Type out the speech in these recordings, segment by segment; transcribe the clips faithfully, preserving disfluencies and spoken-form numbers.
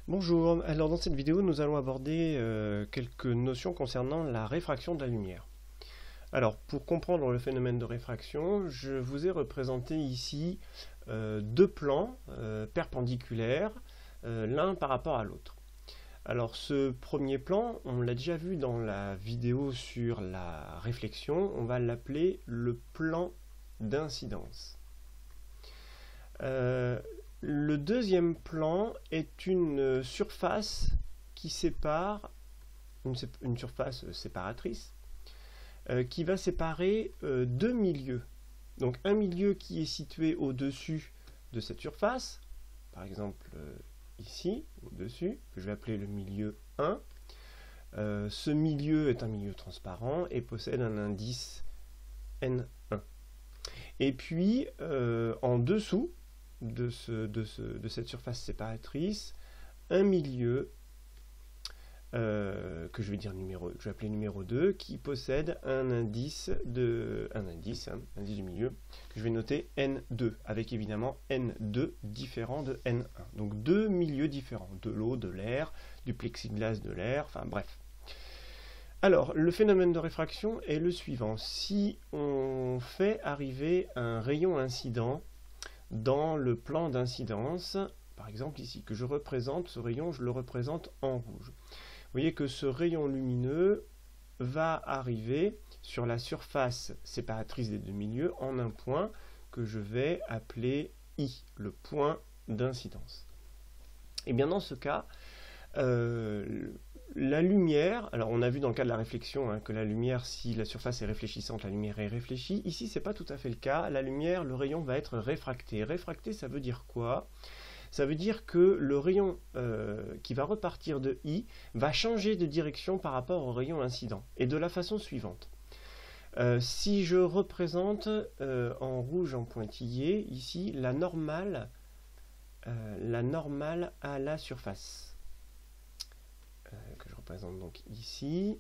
Bonjour, alors dans cette vidéo nous allons aborder euh, quelques notions concernant la réfraction de la lumière. Alors pour comprendre le phénomène de réfraction, je vous ai représenté ici euh, deux plans euh, perpendiculaires, euh, l'un par rapport à l'autre. Alors ce premier plan, on l'a déjà vu dans la vidéo sur la réflexion, on va l'appeler le plan d'incidence. Euh, Le deuxième plan est une surface qui sépare, une, une surface séparatrice, euh, qui va séparer euh, deux milieux. Donc un milieu qui est situé au-dessus de cette surface, par exemple euh, ici, au-dessus, que je vais appeler le milieu un. Euh, ce milieu est un milieu transparent et possède un indice N un. Et puis euh, en dessous, De, ce, de, ce, de cette surface séparatrice, un milieu euh, que je vais dire numéro, je vais appeler numéro deux, qui possède un indice de un indice, hein, indice du milieu que je vais noter N deux, avec évidemment N deux différent de N un. Donc deux milieux différents, de l'eau, de l'air, du plexiglas, de l'air, enfin bref. Alors, le phénomène de réfraction est le suivant. Si on fait arriver un rayon incident dans le plan d'incidence, par exemple ici, que je représente, ce rayon, je le représente en rouge. Vous voyez que ce rayon lumineux va arriver sur la surface séparatrice des deux milieux en un point que je vais appeler I, le point d'incidence. Et bien dans ce cas, euh, la lumière, alors on a vu dans le cas de la réflexion hein, que la lumière, si la surface est réfléchissante, la lumière est réfléchie. Ici, c'est pas tout à fait le cas. La lumière, le rayon va être réfracté. Réfracté, ça veut dire quoi? Ça veut dire que le rayon euh, qui va repartir de I va changer de direction par rapport au rayon incident. Et de la façon suivante. Euh, si je représente euh, en rouge en pointillé, ici, la normale, euh, la normale à la surface. Que je représente donc ici,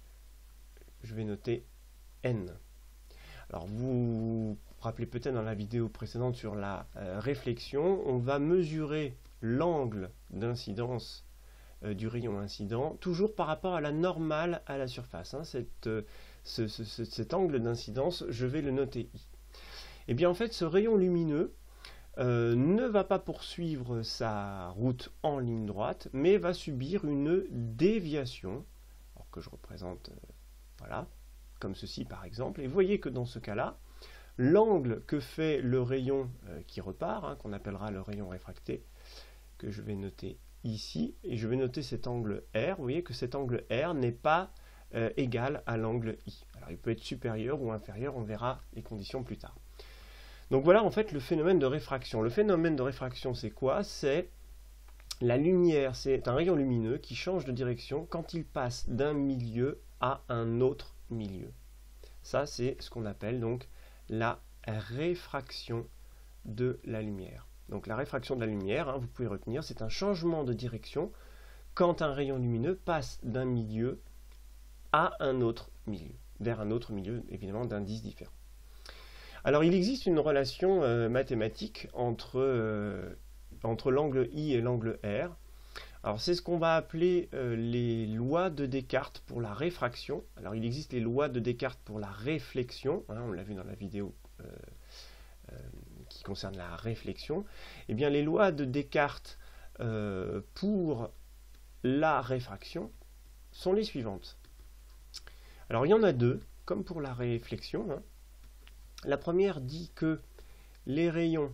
je vais noter N. Alors vous vous rappelez peut-être dans la vidéo précédente sur la euh, réflexion, on va mesurer l'angle d'incidence euh, du rayon incident, toujours par rapport à la normale à la surface. Hein, cette, euh, ce, ce, cet angle d'incidence, je vais le noter I. Et bien en fait, ce rayon lumineux Euh, ne va pas poursuivre sa route en ligne droite, mais va subir une déviation, alors que je représente, euh, voilà, comme ceci par exemple. Et vous voyez que dans ce cas-là, l'angle que fait le rayon euh, qui repart, hein, qu'on appellera le rayon réfracté, que je vais noter ici, et je vais noter cet angle R, vous voyez que cet angle R n'est pas euh, égal à l'angle I. Alors il peut être supérieur ou inférieur, on verra les conditions plus tard. Donc voilà en fait le phénomène de réfraction. Le phénomène de réfraction c'est quoi? C'est la lumière, c'est un rayon lumineux qui change de direction quand il passe d'un milieu à un autre milieu. Ça c'est ce qu'on appelle donc la réfraction de la lumière. Donc la réfraction de la lumière, hein, vous pouvez retenir, c'est un changement de direction quand un rayon lumineux passe d'un milieu à un autre milieu, vers un autre milieu évidemment d'indices différents. Alors il existe une relation euh, mathématique entre, euh, entre l'angle I et l'angle R. Alors c'est ce qu'on va appeler euh, les lois de Descartes pour la réfraction. Alors il existe les lois de Descartes pour la réflexion, hein, on l'a vu dans la vidéo euh, euh, qui concerne la réflexion. Eh bien les lois de Descartes euh, pour la réfraction sont les suivantes. Alors il y en a deux, comme pour la réflexion, hein. La première dit que les rayons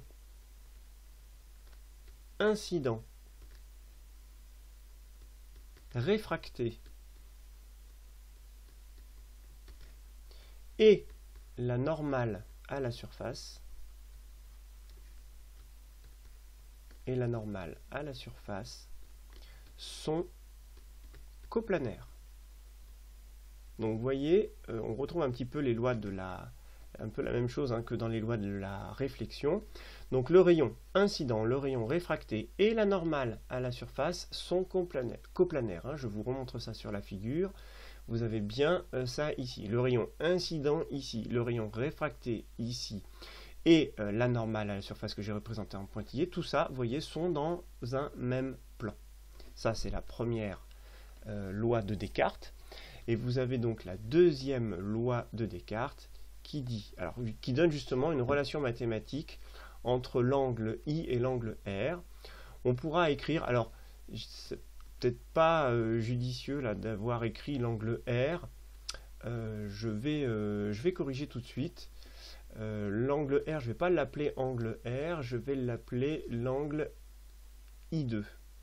incidents, réfractés et la normale à la surface et la normale à la surface sont coplanaires. Donc vous voyez, euh, on retrouve un petit peu les lois de la un peu la même chose hein, que dans les lois de la réflexion. Donc le rayon incident, le rayon réfracté et la normale à la surface sont coplanaires. coplanaires hein. Je vous remontre ça sur la figure. Vous avez bien euh, ça ici. Le rayon incident ici, le rayon réfracté ici et euh, la normale à la surface que j'ai représentée en pointillé. Tout ça, vous voyez, sont dans un même plan. Ça, c'est la première euh, loi de Descartes. Et vous avez donc la deuxième loi de Descartes qui dit, alors qui donne justement une relation mathématique entre l'angle I et l'angle R. On pourra écrire, alors c'est peut-être pas euh, judicieux là d'avoir écrit l'angle R. Euh, je vais euh, je vais corriger tout de suite. Euh, l'angle R, je ne vais pas l'appeler angle R, je vais l'appeler l'angle I deux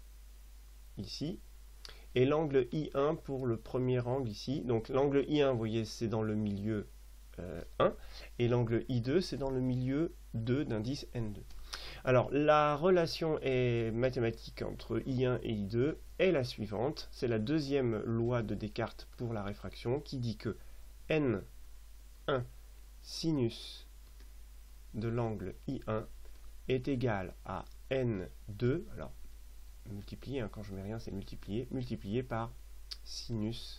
ici. Et l'angle I un pour le premier angle ici. Donc l'angle I un, vous voyez, c'est dans le milieu euh, un. Et l'angle I deux, c'est dans le milieu deux d'indice N deux. Alors la relation est mathématique entre I un et I deux est la suivante. C'est la deuxième loi de Descartes pour la réfraction qui dit que N un sinus de l'angle I un est égal à N deux. Alors multiplié, hein, quand je mets rien c'est multiplié, multiplié par sinus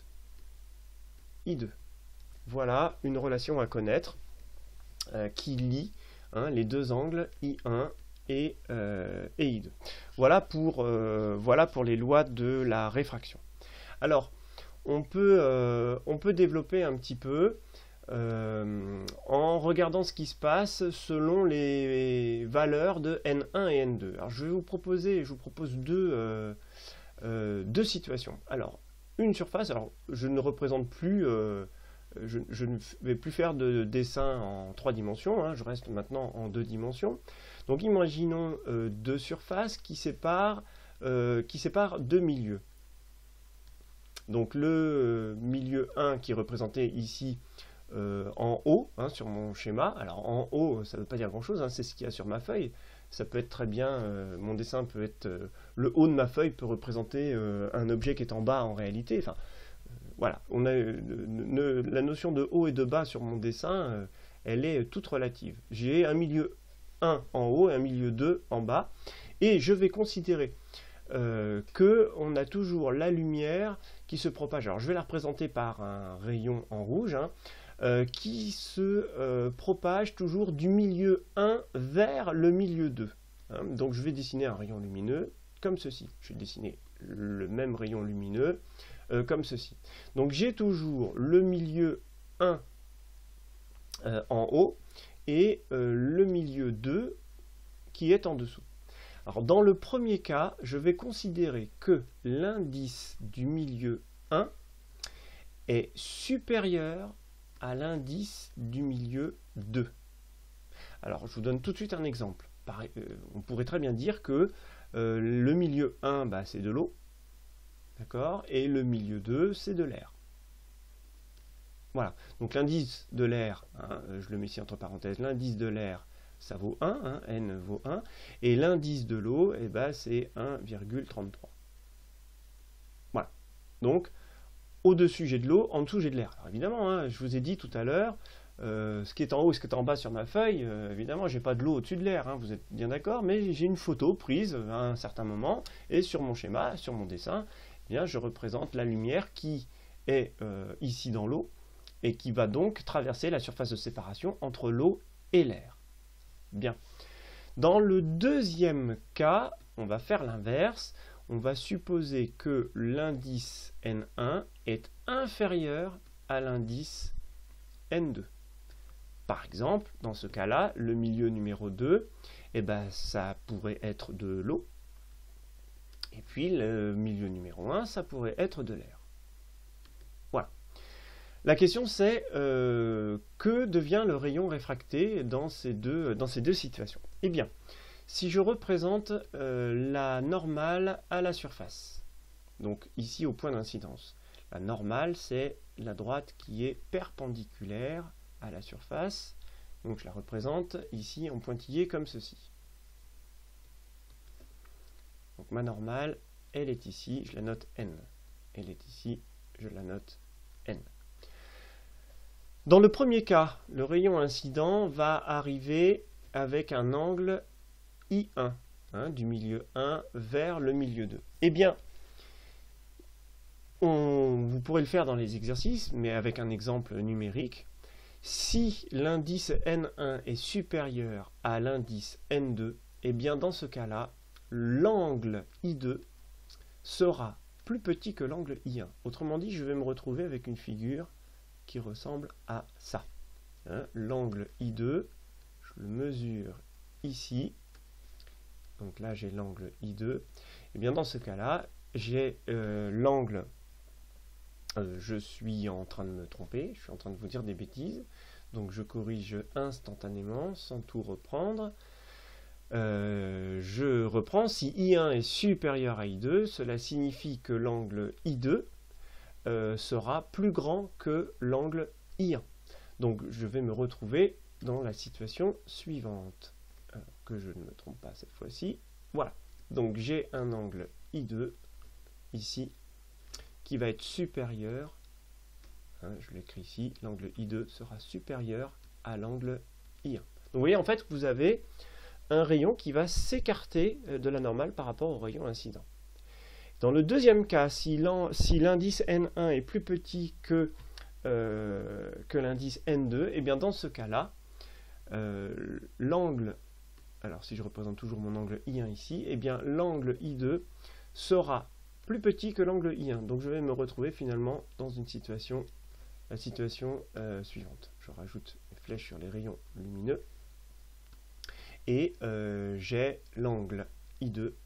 I deux. Voilà une relation à connaître euh, qui lie hein, les deux angles I un et, euh, et I deux. Voilà pour, euh, voilà pour les lois de la réfraction. Alors, on peut, euh, on peut développer un petit peu euh, en regardant ce qui se passe selon les valeurs de N un et N deux. Alors, je vais vous proposer, je vous propose deux, euh, euh, deux situations. Alors, une surface, alors je ne représente plus, euh, je, je ne vais plus faire de dessin en trois dimensions, hein, je reste maintenant en deux dimensions. Donc, imaginons euh, deux surfaces qui séparent, euh, qui séparent deux milieux. Donc, le milieu un qui est représenté ici euh, en haut, hein, sur mon schéma. Alors, en haut, ça ne veut pas dire grand-chose, hein, c'est ce qu'il y a sur ma feuille. Ça peut être très bien, euh, mon dessin peut être, euh, le haut de ma feuille peut représenter euh, un objet qui est en bas en réalité. Enfin, euh, voilà, on a euh, ne, la notion de haut et de bas sur mon dessin, euh, elle est toute relative. J'ai un milieu un en haut et un milieu deux en bas, et je vais considérer euh, qu'on a toujours la lumière qui se propage. Alors je vais la représenter par un rayon en rouge, hein, euh, qui se euh, propage toujours du milieu un vers le milieu deux. Hein. Donc je vais dessiner un rayon lumineux comme ceci. Je vais dessiner le même rayon lumineux euh, comme ceci. Donc j'ai toujours le milieu un euh, en haut et euh, le milieu deux qui est en dessous. Alors dans le premier cas, je vais considérer que l'indice du milieu un est supérieur à l'indice du milieu deux. Alors je vous donne tout de suite un exemple. Pareil, euh, on pourrait très bien dire que euh, le milieu un, bah, c'est de l'eau, d'accord, et le milieu deux, c'est de l'air. Voilà, donc l'indice de l'air, hein, je le mets ici entre parenthèses, l'indice de l'air, ça vaut un, hein, N vaut un, et l'indice de l'eau, eh ben, c'est un virgule trente-trois. Voilà, donc au-dessus j'ai de l'eau, en dessous j'ai de l'air. Alors évidemment, hein, je vous ai dit tout à l'heure, euh, ce qui est en haut et ce qui est en bas sur ma feuille, euh, évidemment, j'ai pas de l'eau au-dessus de l'air, hein, vous êtes bien d'accord, mais j'ai une photo prise à un certain moment, et sur mon schéma, sur mon dessin, eh bien, je représente la lumière qui est euh, ici dans l'eau, et qui va donc traverser la surface de séparation entre l'eau et l'air. Bien. Dans le deuxième cas, on va faire l'inverse. On va supposer que l'indice N un est inférieur à l'indice N deux. Par exemple, dans ce cas-là, le milieu numéro deux, eh ben, ça pourrait être de l'eau. Et puis le milieu numéro un, ça pourrait être de l'air. Voilà. La question c'est euh, que devient le rayon réfracté dans ces deux, dans ces deux situations? Eh bien, si je représente euh, la normale à la surface, donc ici au point d'incidence, la normale c'est la droite qui est perpendiculaire à la surface, donc je la représente ici en pointillé comme ceci. Donc ma normale, elle est ici, je la note N. Elle est ici, je la note N. Dans le premier cas, le rayon incident va arriver avec un angle I un, hein, du milieu un vers le milieu deux. Eh bien, on, vous pourrez le faire dans les exercices, mais avec un exemple numérique. Si l'indice N un est supérieur à l'indice N deux, eh bien dans ce cas-là, l'angle I deux sera plus petit que l'angle I un. Autrement dit, je vais me retrouver avec une figure qui ressemble à ça. Hein, l'angle I deux, je le mesure ici. Donc là, j'ai l'angle I deux. Et bien dans ce cas-là, j'ai euh, l'angle... Euh, je suis en train de me tromper, je suis en train de vous dire des bêtises. Donc je corrige instantanément, sans tout reprendre. Euh, je reprends. Si I un est supérieur à I deux, cela signifie que l'angle I deux euh, sera plus grand que l'angle I un. Donc je vais me retrouver dans la situation suivante. Euh, que je ne me trompe pas cette fois-ci. Voilà. Donc j'ai un angle I deux ici qui va être supérieur, hein, je l'écris ici, l'angle I deux sera supérieur à l'angle I un. Donc vous voyez en fait que vous avez un rayon qui va s'écarter de la normale par rapport au rayon incident. Dans le deuxième cas, si l'indice N un est plus petit que, euh, que l'indice N deux, et bien dans ce cas-là, euh, l'angle, alors si je représente toujours mon angle I un ici, et bien l'angle I deux sera plus petit que l'angle I un. Donc je vais me retrouver finalement dans une situation, la situation euh, suivante. Je rajoute une flèche sur les rayons lumineux. Et euh, j'ai l'angle I deux,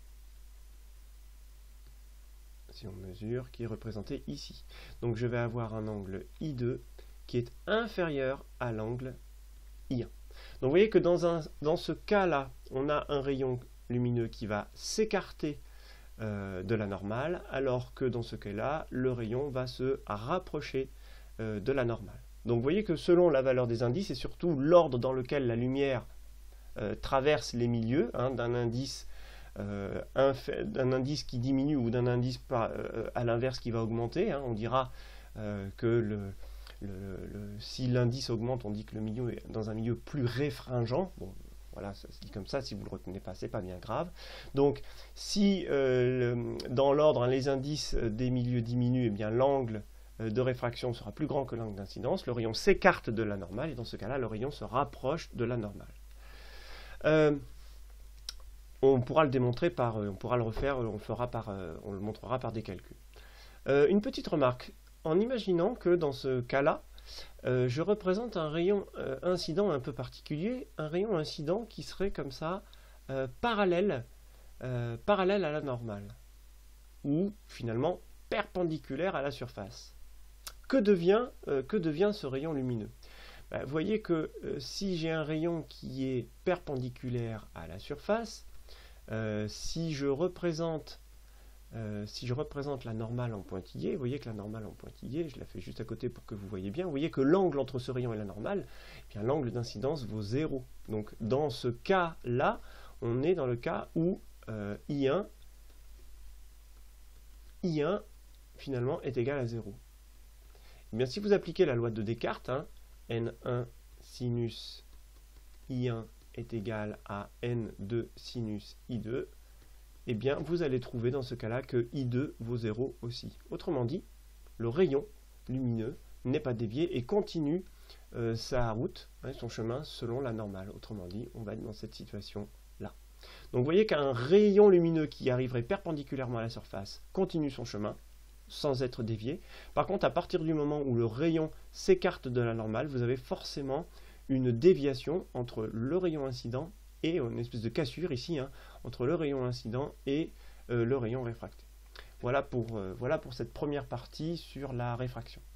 si on mesure, qui est représenté ici. Donc je vais avoir un angle I deux qui est inférieur à l'angle I un. Donc vous voyez que dans, un, dans ce cas-là, on a un rayon lumineux qui va s'écarter Euh, de la normale, alors que dans ce cas-là, le rayon va se rapprocher euh, de la normale. Donc vous voyez que selon la valeur des indices, et surtout l'ordre dans lequel la lumière euh, traverse les milieux, hein, d'un indice, euh, d'un indice qui diminue ou d'un indice par, euh, à l'inverse qui va augmenter, hein, on dira euh, que le, le, le, si l'indice augmente, on dit que le milieu est dans un milieu plus réfringent. Bon, voilà, ça se dit comme ça, si vous ne le retenez pas, c'est pas bien grave. Donc, si euh, le, dans l'ordre, hein, les indices des milieux diminuent, eh bien l'angle euh, de réfraction sera plus grand que l'angle d'incidence, le rayon s'écarte de la normale, et dans ce cas-là, le rayon se rapproche de la normale. Euh, on pourra le démontrer par, on pourra le refaire, on, fera par, on le montrera par des calculs. Euh, une petite remarque, en imaginant que dans ce cas-là, Euh, je représente un rayon euh, incident un peu particulier, un rayon incident qui serait comme ça, euh, parallèle, euh, parallèle à la normale, ou finalement perpendiculaire à la surface. Que devient, euh, que devient ce rayon lumineux? Ben, vous voyez que euh, si j'ai un rayon qui est perpendiculaire à la surface, euh, si je représente Euh, si je représente la normale en pointillé, vous voyez que la normale en pointillé, je la fais juste à côté pour que vous voyez bien, vous voyez que l'angle entre ce rayon et la normale, eh bien l'angle d'incidence vaut zéro. Donc dans ce cas-là, on est dans le cas où euh, I un, I un finalement est égal à zéro. Eh bien si vous appliquez la loi de Descartes, hein, N un sinus I un est égal à N deux sinus I deux, eh bien, vous allez trouver dans ce cas-là que I deux vaut zéro aussi. Autrement dit, le rayon lumineux n'est pas dévié et continue euh, sa route, hein, son chemin selon la normale. Autrement dit, on va être dans cette situation-là. Donc vous voyez qu'un rayon lumineux qui arriverait perpendiculairement à la surface continue son chemin sans être dévié. Par contre, à partir du moment où le rayon s'écarte de la normale, vous avez forcément une déviation entre le rayon incident et une espèce de cassure ici, hein, entre le rayon incident et euh, le rayon réfracté. Voilà pour, euh, voilà pour cette première partie sur la réfraction.